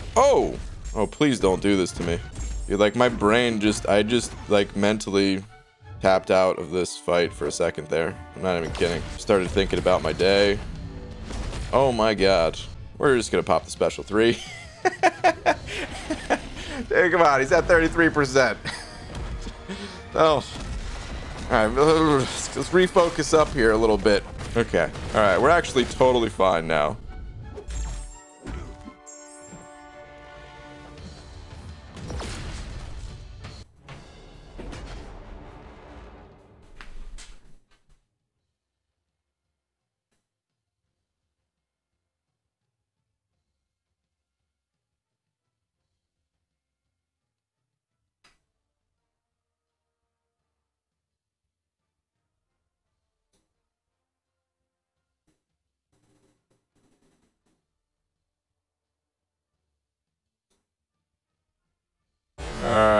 Oh! Oh, please don't do this to me. Dude, like, my brain I just, like, mentally tapped out of this fight for a second there. I'm not even kidding. Started thinking about my day. Oh my god. We're just gonna pop the special 3. Hey, come on, he's at 33%. Oh. Alright, let's refocus up here a little bit. Okay. Alright, we're actually totally fine now. Alright.